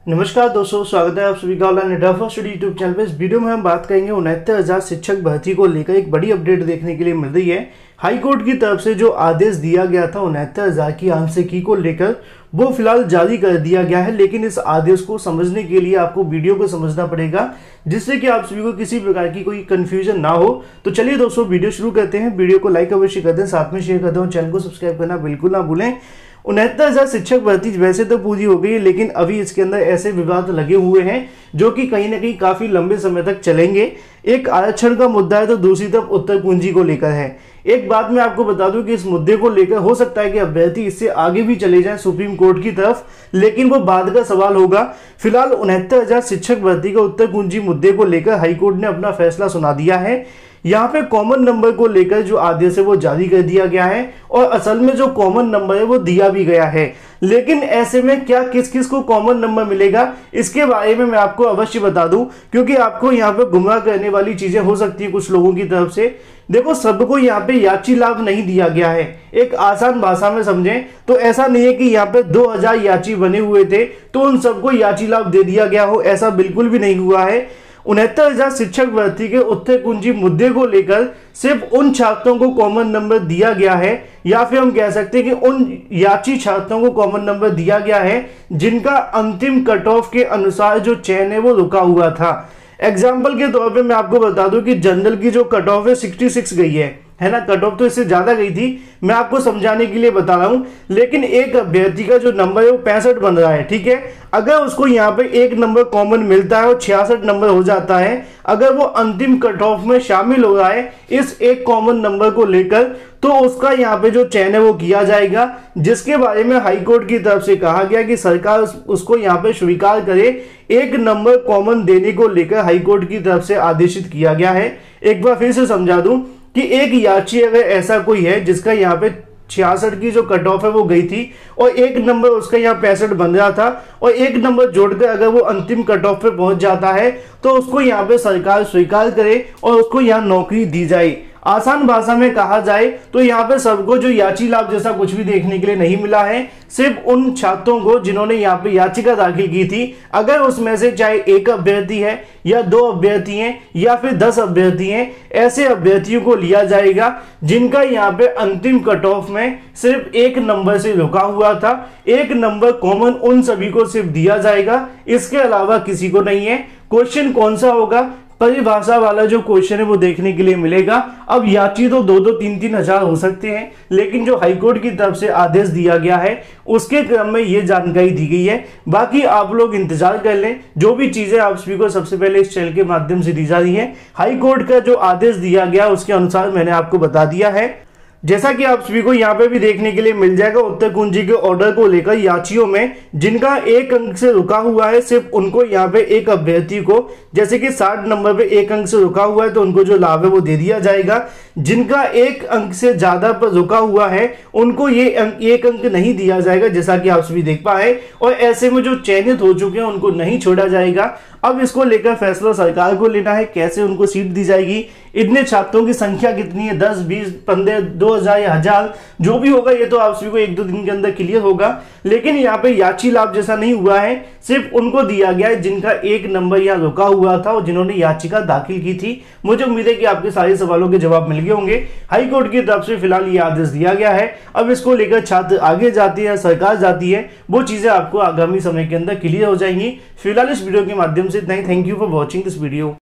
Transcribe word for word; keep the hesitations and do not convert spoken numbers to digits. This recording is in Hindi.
नमस्कार दोस्तों, स्वागत है आप सभी का ऑनलाइन अड्डा फर्स्ट स्टडी यूट्यूब चैनल पे। इस वीडियो में हम बात करेंगे उनहत्तर हजार शिक्षक भर्ती को लेकर एक बड़ी अपडेट देखने के लिए मिल रही है। हाई कोर्ट की तरफ से जो आदेश दिया गया था उनहत्तर हजार की आंशिकी को लेकर, वो फिलहाल जारी कर दिया गया है। लेकिन इस आदेश को समझने के लिए आपको वीडियो को समझना पड़ेगा, जिससे कि आप सभी को किसी प्रकार की कोई कंफ्यूजन ना हो। तो चलिए दोस्तों, वीडियो शुरू करते हैं। वीडियो को लाइक अवश्य कर दें, साथ में शेयर कर दें, चैनल को सब्सक्राइब करना बिल्कुल ना भूलें। उनहत्तर हजार शिक्षक भर्ती वैसे तो पूरी हो गई है, लेकिन अभी इसके अंदर ऐसे विवाद लगे हुए हैं जो कि कहीं ना कहीं काफी लंबे समय तक चलेंगे। एक आरक्षण का मुद्दा है, तो दूसरी तरफ उत्तर कुंजी को लेकर है। एक बात मैं आपको बता दूं कि इस मुद्दे को लेकर हो सकता है कि अभ्यर्थी इससे आगे भी चले जाएं सुप्रीम कोर्ट की तरफ, लेकिन वो बाद का सवाल होगा। फिलहाल उनहत्तर हजार शिक्षक भर्ती का उत्तर कुंजी मुद्दे को लेकर हाईकोर्ट ने अपना फैसला सुना दिया है। यहाँ पे कॉमन नंबर को लेकर जो आदेश है वो जारी कर दिया गया है, और असल में जो कॉमन नंबर है वो दिया भी गया है। लेकिन ऐसे में क्या किस किस को कॉमन नंबर मिलेगा, इसके बारे में मैं आपको अवश्य बता दूं, क्योंकि आपको यहाँ पे गुमराह करने वाली चीजें हो सकती है कुछ लोगों की तरफ से। देखो, सबको यहाँ पे याची लाभ नहीं दिया गया है। एक आसान भाषा में समझें तो ऐसा नहीं है कि यहाँ पे दो हजार याची बने हुए थे तो उन सबको याची लाभ दे दिया गया हो, ऐसा बिल्कुल भी नहीं हुआ है। उनहत्तर हजार शिक्षक भर्ती के उत्तर कुंजी मुद्दे को लेकर सिर्फ उन छात्रों को कॉमन नंबर दिया गया है, या फिर हम कह सकते हैं कि उन याची छात्रों को कॉमन नंबर दिया गया है जिनका अंतिम कट ऑफ के अनुसार जो चयन है वो रुका हुआ था। एग्जाम्पल के तौर पे मैं आपको बता दूं कि जनरल की जो कट ऑफ है छियासठ गई है है ना। कट ऑफ तो इससे ज्यादा गई थी, मैं आपको समझाने के लिए बता रहा हूं। लेकिन एक अभ्यर्थी का जो नंबर है वो पैंसठ बन रहा है, ठीक है। अगर उसको यहाँ पे एक नंबर कॉमन मिलता है और छियासठ नंबर हो जाता है, अगर वो अंतिम कट ऑफ में शामिल हो रहा है इस एक कॉमन नंबर को लेकर, तो उसका यहाँ पे जो चयन है वो किया जाएगा, जिसके बारे में हाईकोर्ट की तरफ से कहा गया कि सरकार उसको यहाँ पे स्वीकार करे। एक नंबर कॉमन देने को लेकर हाईकोर्ट की तरफ से आदेशित किया गया है। एक बार फिर से समझा दूं कि एक याची अगर ऐसा कोई है जिसका यहाँ पे छियासठ की जो कट ऑफ है वो गई थी और एक नंबर उसका यहाँ पैंसठ बन रहा था, और एक नंबर जोड़कर अगर वो अंतिम कट ऑफ पे पहुंच जाता है तो उसको यहाँ पे सरकार स्वीकार करे और उसको यहाँ नौकरी दी जाए। आसान भाषा में कहा जाए तो यहाँ पे सबको जो याची लाभ जैसा कुछ भी देखने के लिए नहीं मिला है, सिर्फ उन छात्रों को जिन्होंने यहाँ पे याचिका दाखिल की थी। अगर उसमें से चाहे एक अभ्यर्थी है या दो अभ्यर्थी हैं या फिर दस अभ्यर्थी हैं, ऐसे अभ्यर्थियों को लिया जाएगा जिनका यहाँ पे अंतिम कट ऑफ में सिर्फ एक नंबर से रुका हुआ था। एक नंबर कॉमन उन सभी को सिर्फ दिया जाएगा, इसके अलावा किसी को नहीं है। क्वेश्चन कौन सा होगा, परिभाषा वाला जो क्वेश्चन है वो देखने के लिए मिलेगा। अब याची तो दो दो तीन तीन हजार हो सकते हैं, लेकिन जो हाईकोर्ट की तरफ से आदेश दिया गया है उसके क्रम में ये जानकारी दी गई है। बाकी आप लोग इंतजार कर लें, जो भी चीजें आप सभी को सबसे पहले इस चैनल के माध्यम से दी जा रही है। हाईकोर्ट का जो आदेश दिया गया उसके अनुसार मैंने आपको बता दिया है। जैसा कि आप सभी को यहाँ पे भी देखने के लिए मिल जाएगा, उत्तर कुंजी के ऑर्डर को लेकर याचियों में जिनका एक अंक से रुका हुआ है, सिर्फ उनको यहाँ पे एक अभ्यर्थी को, जैसे कि साठ नंबर पे एक अंक से रुका हुआ है तो उनको जो लाभ है वो दे दिया जाएगा। जिनका एक अंक से ज्यादा पर रुका हुआ है उनको ये अंक, एक अंक नहीं दिया जाएगा, जैसा कि आप सभी देख पाए। और ऐसे में जो चयनित हो चुके हैं उनको नहीं छोड़ा जाएगा। अब इसको लेकर फैसला सरकार को लेना है, कैसे उनको सीट दी जाएगी, इतने छात्रों की संख्या कितनी है, दस बीस पंद्रह दो हजार या हजार, जो भी होगा ये तो आप सभी को एक दो दिन के अंदर क्लियर होगा। लेकिन यहाँ पे याची लाभ जैसा नहीं हुआ है, सिर्फ उनको दिया गया है जिनका एक नंबर यहाँ रुका हुआ था और जिन्होंने याचिका दाखिल की थी। मुझे उम्मीद है कि आपके सारे सवालों के जवाब मिल गए होंगे। हाईकोर्ट की तरफ से फिलहाल ये आदेश दिया गया है। अब इसको लेकर छात्र आगे जाती है, सरकार जाती है, वो चीजें आपको आगामी समय के अंदर क्लियर हो जाएंगी। फिलहाल इस वीडियो के माध्यम से इतना ही। Thank you for watching this video.